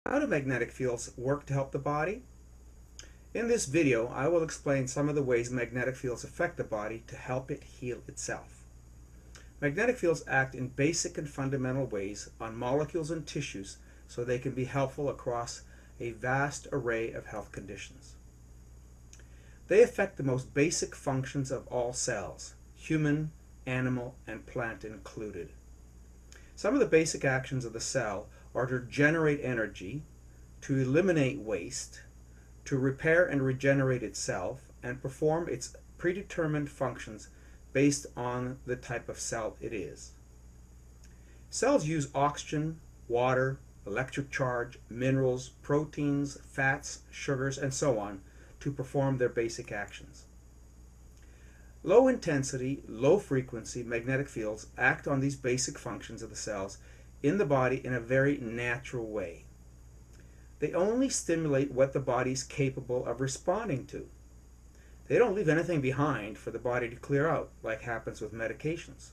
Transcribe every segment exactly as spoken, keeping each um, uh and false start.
How do magnetic fields work to help the body? In this video, I will explain some of the ways magnetic fields affect the body to help it heal itself. Magnetic fields act in basic and fundamental ways on molecules and tissues so they can be helpful across a vast array of health conditions. They affect the most basic functions of all cells, human, animal, and plant included. Some of the basic actions of the cell are to generate energy, to eliminate waste, to repair and regenerate itself, and perform its predetermined functions based on the type of cell it is. Cells use oxygen, water, electric charge, minerals, proteins, fats, sugars, and so on to perform their basic actions. Low intensity, low frequency magnetic fields act on these basic functions of the cells in the body in a very natural way. They only stimulate what the body is capable of responding to. They don't leave anything behind for the body to clear out, like happens with medications.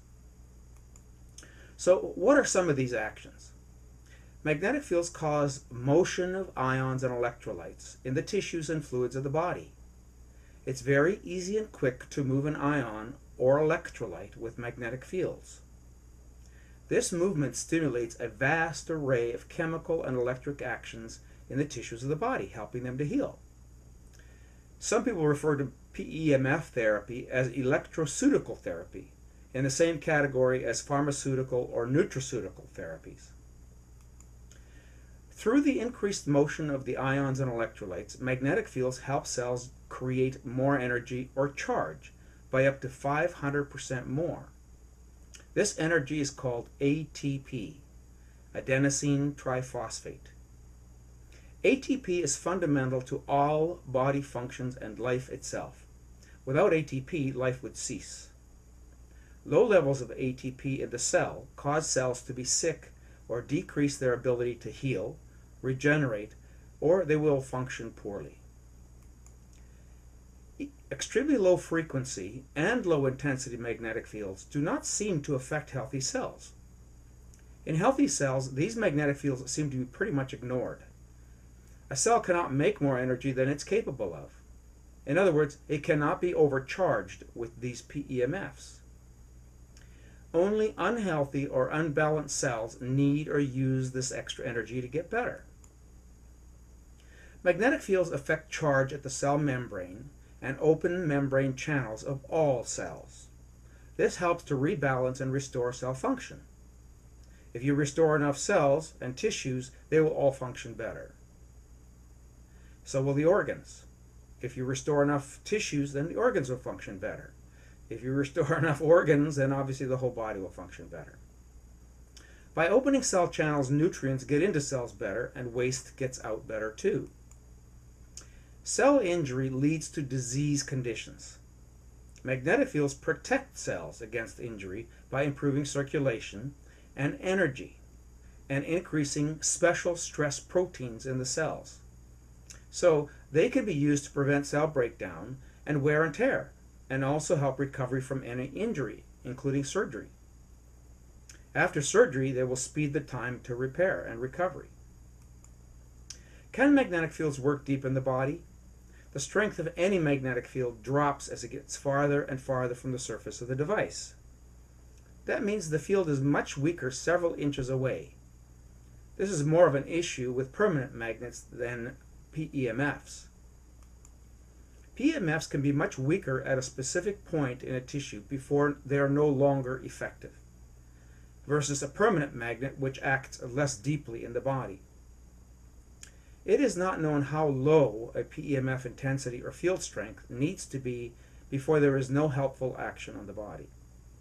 So what are some of these actions? Magnetic fields cause motion of ions and electrolytes in the tissues and fluids of the body. It's very easy and quick to move an ion or electrolyte with magnetic fields. This movement stimulates a vast array of chemical and electric actions in the tissues of the body, helping them to heal. Some people refer to P E M F therapy as electroceutical therapy, in the same category as pharmaceutical or nutraceutical therapies. Through the increased motion of the ions and electrolytes, magnetic fields help cells create more energy or charge by up to five hundred percent more. This energy is called A T P, adenosine triphosphate. A T P is fundamental to all body functions and life itself. Without A T P, life would cease. Low levels of A T P in the cell cause cells to be sick or decrease their ability to heal, regenerate, or they will function poorly. Extremely low frequency and low intensity magnetic fields do not seem to affect healthy cells. In healthy cells, these magnetic fields seem to be pretty much ignored. A cell cannot make more energy than it's capable of. In other words, it cannot be overcharged with these P E M Fs. Only unhealthy or unbalanced cells need or use this extra energy to get better. Magnetic fields affect charge at the cell membrane and open membrane channels of all cells. This helps to rebalance and restore cell function. If you restore enough cells and tissues, they will all function better. So will the organs. If you restore enough tissues, then the organs will function better. If you restore enough organs, then obviously the whole body will function better. By opening cell channels, nutrients get into cells better and waste gets out better too. Cell injury leads to disease conditions. Magnetic fields protect cells against injury by improving circulation and energy and increasing special stress proteins in the cells. So they can be used to prevent cell breakdown and wear and tear, and also help recovery from any injury, including surgery. After surgery, they will speed the time to repair and recovery. Can magnetic fields work deep in the body? The strength of any magnetic field drops as it gets farther and farther from the surface of the device. That means the field is much weaker several inches away. This is more of an issue with permanent magnets than P E M Fs. P E M Fs can be much weaker at a specific point in a tissue before they are no longer effective, versus a permanent magnet which acts less deeply in the body. It is not known how low a P E M F intensity or field strength needs to be before there is no helpful action on the body.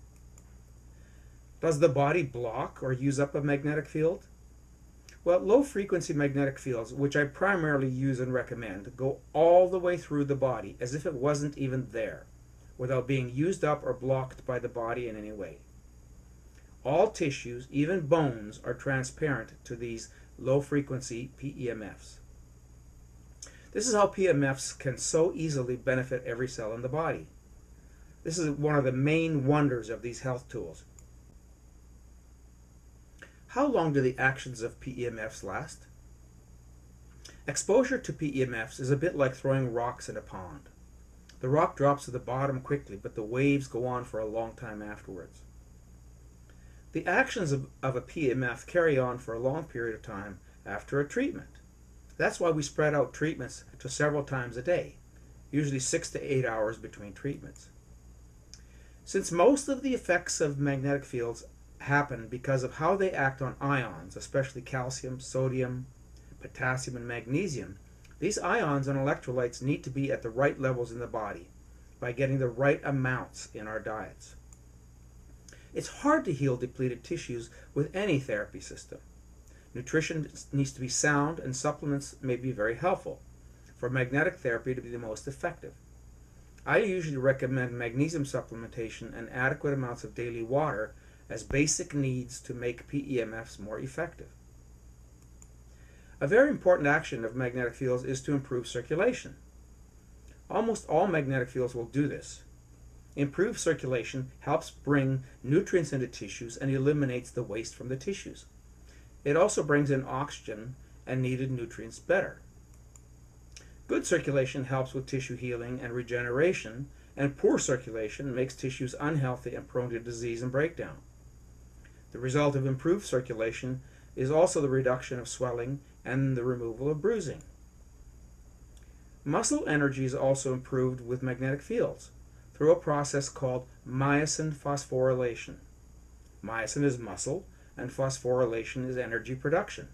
Does the body block or use up a magnetic field? Well, low-frequency magnetic fields, which I primarily use and recommend, go all the way through the body as if it wasn't even there, without being used up or blocked by the body in any way. All tissues, even bones, are transparent to these low-frequency P E M Fs. This is how P E M Fs can so easily benefit every cell in the body. This is one of the main wonders of these health tools. How long do the actions of P E M Fs last? Exposure to P E M Fs is a bit like throwing rocks in a pond. The rock drops to the bottom quickly, but the waves go on for a long time afterwards. The actions of, of a P E M F carry on for a long period of time after a treatment. That's why we spread out treatments to several times a day, usually six to eight hours between treatments. Since most of the effects of magnetic fields happen because of how they act on ions, especially calcium, sodium, potassium, and magnesium, these ions and electrolytes need to be at the right levels in the body by getting the right amounts in our diets. It's hard to heal depleted tissues with any therapy system. Nutrition needs to be sound, and supplements may be very helpful for magnetic therapy to be the most effective. I usually recommend magnesium supplementation and adequate amounts of daily water as basic needs to make P E M Fs more effective. A very important action of magnetic fields is to improve circulation. Almost all magnetic fields will do this. Improved circulation helps bring nutrients into tissues and eliminates the waste from the tissues. It also brings in oxygen and needed nutrients better. Good circulation helps with tissue healing and regeneration, and poor circulation makes tissues unhealthy and prone to disease and breakdown. The result of improved circulation is also the reduction of swelling and the removal of bruising. Muscle energy is also improved with magnetic fields through a process called myosin phosphorylation. Myosin is muscle, and phosphorylation is energy production.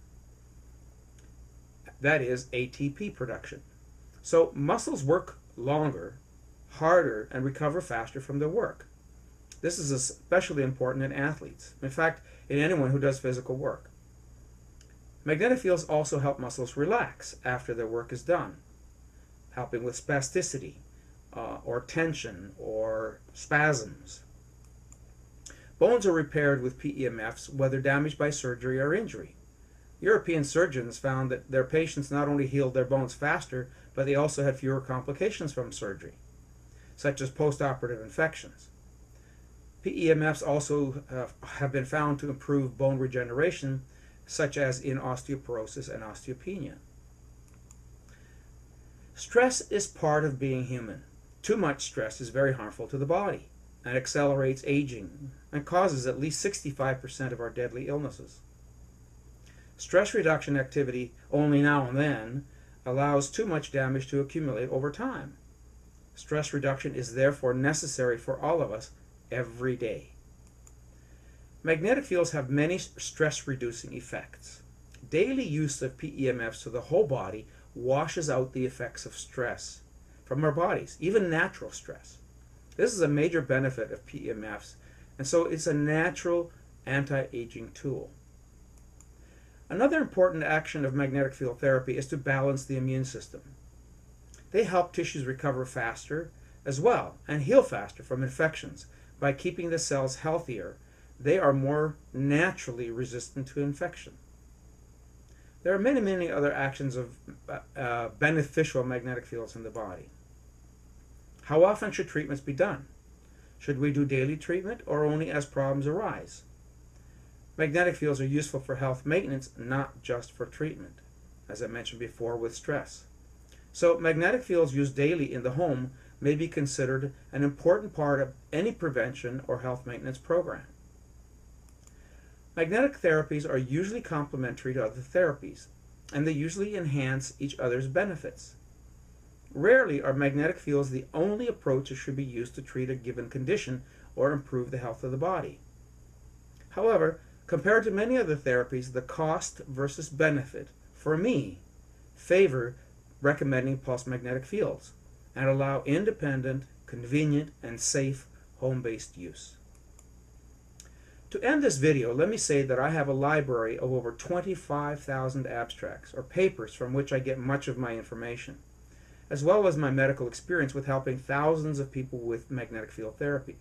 That is A T P production. So muscles work longer, harder, and recover faster from their work. This is especially important in athletes. In fact, in anyone who does physical work. Magnetic fields also help muscles relax after their work is done, helping with spasticity, uh, or tension, or spasms. Bones are repaired with P E M Fs, whether damaged by surgery or injury. European surgeons found that their patients not only healed their bones faster, but they also had fewer complications from surgery, such as postoperative infections. P E M Fs also uh, have been found to improve bone regeneration, such as in osteoporosis and osteopenia. Stress is part of being human. Too much stress is very harmful to the body and accelerates aging and causes at least sixty-five percent of our deadly illnesses. Stress reduction activity only now and then allows too much damage to accumulate over time. Stress reduction is therefore necessary for all of us every day. Magnetic fields have many stress-reducing effects. Daily use of P E M Fs to the whole body washes out the effects of stress from our bodies, even natural stress. This is a major benefit of P E M Fs, and so it's a natural anti-aging tool. Another important action of magnetic field therapy is to balance the immune system. They help tissues recover faster as well and heal faster from infections by keeping the cells healthier. They are more naturally resistant to infection. There are many, many other actions of uh, beneficial magnetic fields in the body. How often should treatments be done? Should we do daily treatment or only as problems arise? Magnetic fields are useful for health maintenance, not just for treatment, as I mentioned before with stress. So magnetic fields used daily in the home may be considered an important part of any prevention or health maintenance program. Magnetic therapies are usually complementary to other therapies, and they usually enhance each other's benefits. Rarely are magnetic fields the only approach that should be used to treat a given condition or improve the health of the body. However, compared to many other therapies, the cost versus benefit, for me, favor recommending pulsed magnetic fields and allow independent, convenient, and safe home-based use. To end this video, let me say that I have a library of over twenty-five thousand abstracts or papers from which I get much of my information, as well as my medical experience with helping thousands of people with magnetic field therapy.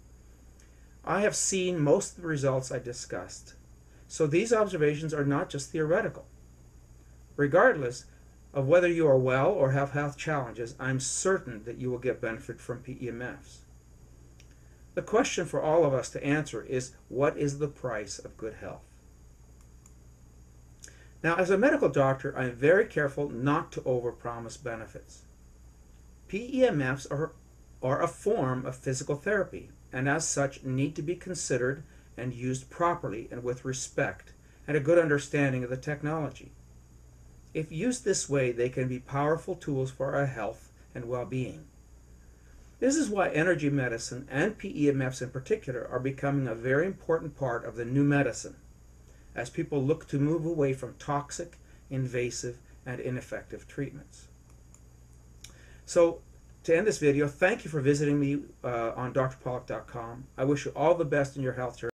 I have seen most of the results I discussed, so these observations are not just theoretical. Regardless of whether you are well or have health challenges, I'm certain that you will get benefit from P E M Fs. The question for all of us to answer is, what is the price of good health? Now, as a medical doctor, I am very careful not to overpromise benefits. P E M Fs are, are a form of physical therapy, and as such need to be considered and used properly and with respect and a good understanding of the technology. If used this way, they can be powerful tools for our health and well-being. This is why energy medicine and P E M Fs in particular are becoming a very important part of the new medicine, as people look to move away from toxic, invasive, and ineffective treatments. So, to end this video, thank you for visiting me uh, on D R Pawluk dot com. I wish you all the best in your health journey.